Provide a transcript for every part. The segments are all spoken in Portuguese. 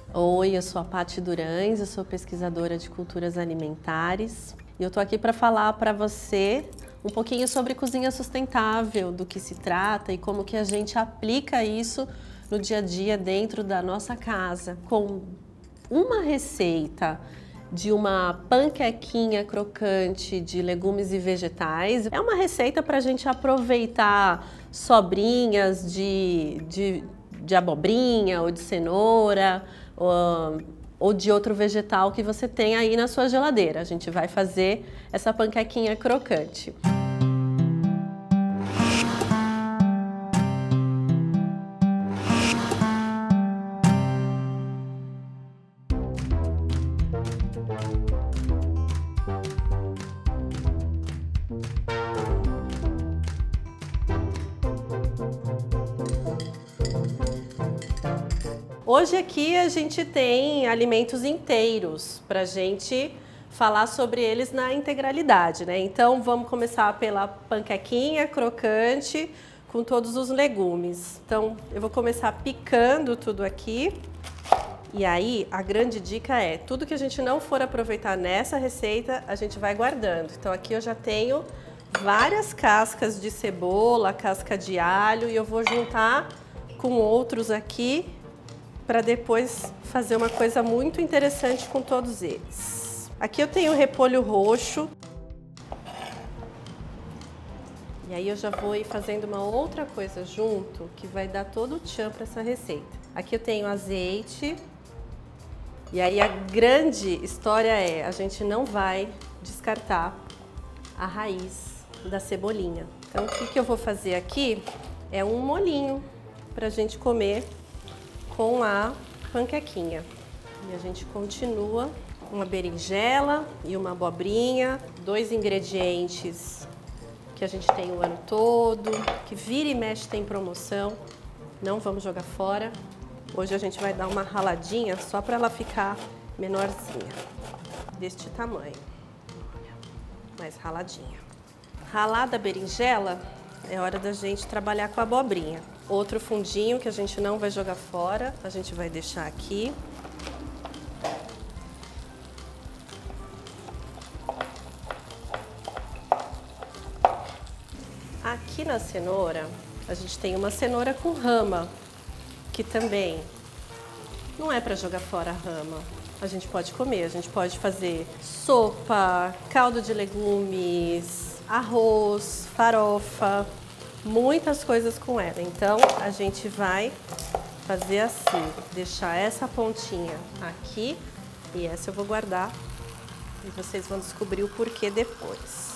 Oi, eu sou a Paty Durães, eu sou pesquisadora de culturas alimentares e eu estou aqui para falar para você um pouquinho sobre cozinha sustentável, do que se trata e como que a gente aplica isso no dia a dia dentro da nossa casa, com uma receita de uma panquequinha crocante de legumes e vegetais. É uma receita para a gente aproveitar sobrinhas de abobrinha ou de cenoura ou de outro vegetal que você tem aí na sua geladeira. A gente vai fazer essa panquequinha crocante. Hoje aqui a gente tem alimentos inteiros para a gente falar sobre eles na integralidade, né? Então vamos começar pela panquequinha crocante com todos os legumes. Então eu vou começar picando tudo aqui. E aí a grande dica é, tudo que a gente não for aproveitar nessa receita, a gente vai guardando. Então aqui eu já tenho várias cascas de cebola, casca de alho e eu vou juntar com outros aqui para depois fazer uma coisa muito interessante com todos eles. Aqui eu tenho repolho roxo. E aí eu já vou ir fazendo uma outra coisa junto, que vai dar todo o tchan para essa receita. Aqui eu tenho azeite. E aí a grande história é, a gente não vai descartar a raiz da cebolinha. Então o que eu vou fazer aqui é um molinho para a gente comer com a panquequinha. E a gente continua uma berinjela e uma abobrinha, dois ingredientes que a gente tem o ano todo, que vira e mexe tem promoção, não vamos jogar fora. Hoje a gente vai dar uma raladinha só para ela ficar menorzinha, deste tamanho, mais raladinha. Ralada a berinjela, é hora da gente trabalhar com a abobrinha. Outro fundinho que a gente não vai jogar fora, a gente vai deixar aqui. Aqui na cenoura, a gente tem uma cenoura com rama, que também não é para jogar fora a rama. A gente pode comer, a gente pode fazer sopa, caldo de legumes, arroz, farofa, muitas coisas com ela. Então a gente vai fazer assim, deixar essa pontinha aqui e essa eu vou guardar e vocês vão descobrir o porquê depois.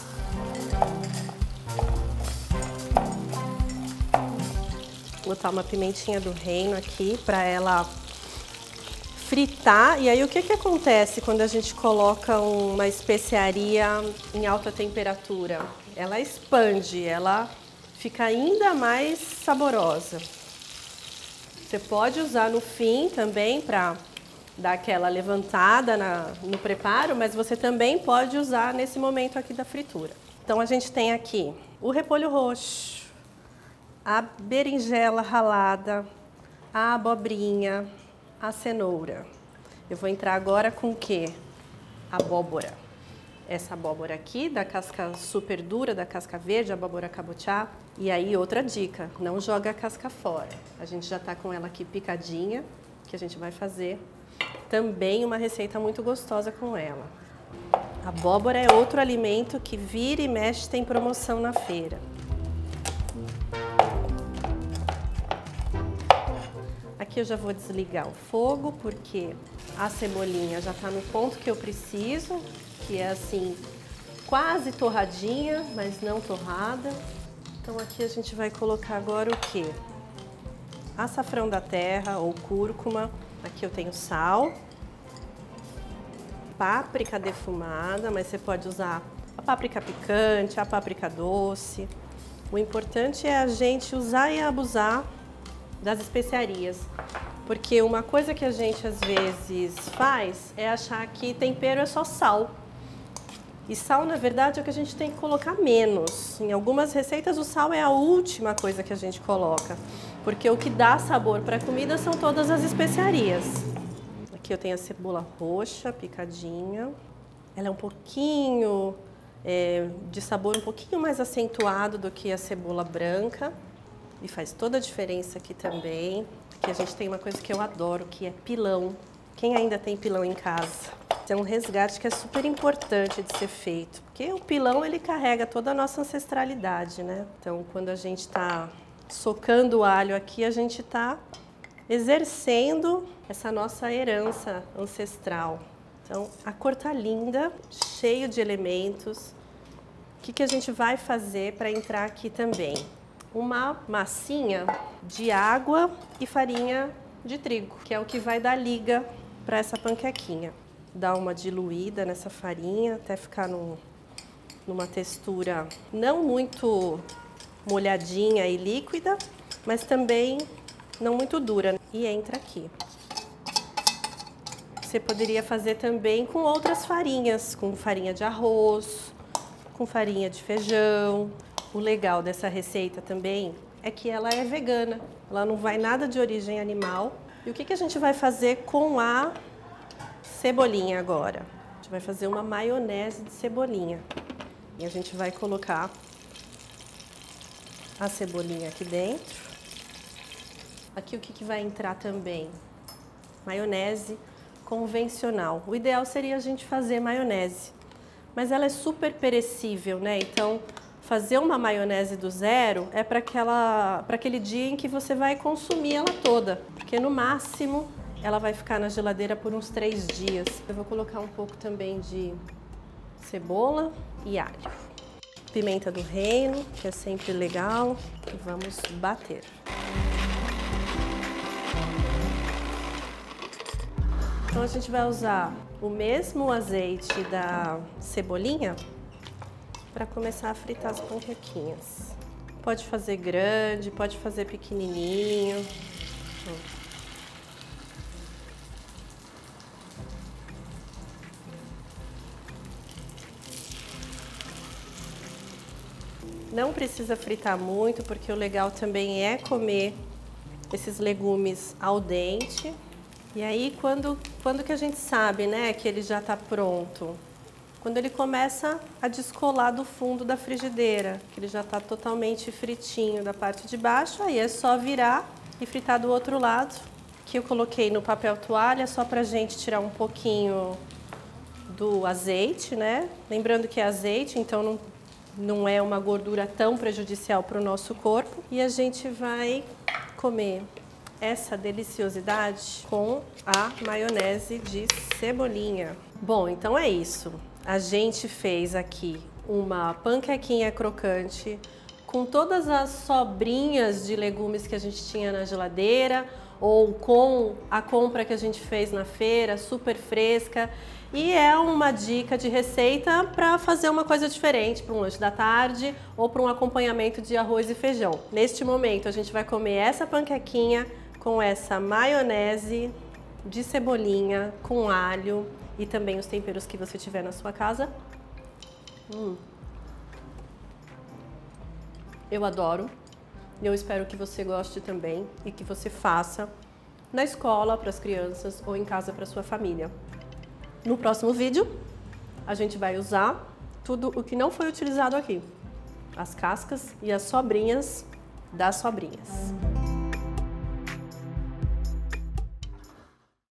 Vou botar uma pimentinha do reino aqui para ela fritar. E aí o que acontece quando a gente coloca uma especiaria em alta temperatura? Ela expande, ela fica ainda mais saborosa. Você pode usar no fim também para dar aquela levantada no preparo, mas você também pode usar nesse momento aqui da fritura. Então a gente tem aqui o repolho roxo, a berinjela ralada, a abobrinha, a cenoura. Eu vou entrar agora com o quê? Abóbora. Essa abóbora aqui, da casca super dura, da casca verde, a abóbora cabotiá. E aí, outra dica, não joga a casca fora. A gente já tá com ela aqui picadinha, que a gente vai fazer também uma receita muito gostosa com ela. A abóbora é outro alimento que vira e mexe, tem promoção na feira. Aqui eu já vou desligar o fogo, porque a cebolinha já tá no ponto que eu preciso, que é assim, quase torradinha, mas não torrada. Então aqui a gente vai colocar agora o quê? Açafrão da terra ou cúrcuma. Aqui eu tenho sal. Páprica defumada, mas você pode usar a páprica picante, a páprica doce. O importante é a gente usar e abusar das especiarias. Porque uma coisa que a gente às vezes faz é achar que tempero é só sal. E sal, na verdade, é o que a gente tem que colocar menos. Em algumas receitas, o sal é a última coisa que a gente coloca. Porque o que dá sabor para a comida são todas as especiarias. Aqui eu tenho a cebola roxa picadinha. Ela é um pouquinho de sabor um pouquinho mais acentuado do que a cebola branca. E faz toda a diferença aqui também. Aqui a gente tem uma coisa que eu adoro, que é pilão. Quem ainda tem pilão em casa? É um resgate que é super importante de ser feito. Porque o pilão, ele carrega toda a nossa ancestralidade, né? Então, quando a gente está socando o alho aqui, a gente está exercendo essa nossa herança ancestral. Então, a cor tá linda, cheio de elementos. O que a gente vai fazer para entrar aqui também? Uma massinha de água e farinha de trigo, que é o que vai dar liga para essa panquequinha. Dá uma diluída nessa farinha até ficar numa textura não muito molhadinha e líquida, mas também não muito dura. E entra aqui. Você poderia fazer também com outras farinhas, com farinha de arroz, com farinha de feijão. O legal dessa receita também é que ela é vegana, ela não vai nada de origem animal. E o que a gente vai fazer com a cebolinha agora? A gente vai fazer uma maionese de cebolinha. E a gente vai colocar a cebolinha aqui dentro. Aqui o que vai entrar também? Maionese convencional. O ideal seria a gente fazer maionese, mas ela é super perecível, né? Então, fazer uma maionese do zero é para aquele dia em que você vai consumir ela toda, porque no máximo ela vai ficar na geladeira por uns 3 dias. Eu vou colocar um pouco também de cebola e alho. Pimenta do reino, que é sempre legal, e vamos bater. Então a gente vai usar o mesmo azeite da cebolinha para começar a fritar as panquequinhas. Pode fazer grande, pode fazer pequenininho. Não precisa fritar muito, porque o legal também é comer esses legumes al dente. E aí, quando que a gente sabe, né, que ele já está pronto? Quando ele começa a descolar do fundo da frigideira, que ele já está totalmente fritinho da parte de baixo, aí é só virar e fritar do outro lado. Que eu coloquei no papel toalha só pra gente tirar um pouquinho do azeite, né? Lembrando que é azeite, então não é uma gordura tão prejudicial para o nosso corpo. E a gente vai comer essa deliciosidade com a maionese de cebolinha. Bom, então é isso. A gente fez aqui uma panquequinha crocante com todas as sobrinhas de legumes que a gente tinha na geladeira ou com a compra que a gente fez na feira, super fresca. E é uma dica de receita para fazer uma coisa diferente, para um lanche da tarde ou para um acompanhamento de arroz e feijão. Neste momento a gente vai comer essa panquequinha com essa maionese de cebolinha com alho e também os temperos que você tiver na sua casa. Eu adoro. Eu espero que você goste também e que você faça na escola para as crianças ou em casa para sua família. No próximo vídeo, a gente vai usar tudo o que não foi utilizado aqui. As cascas e as sobrinhas das sobrinhas.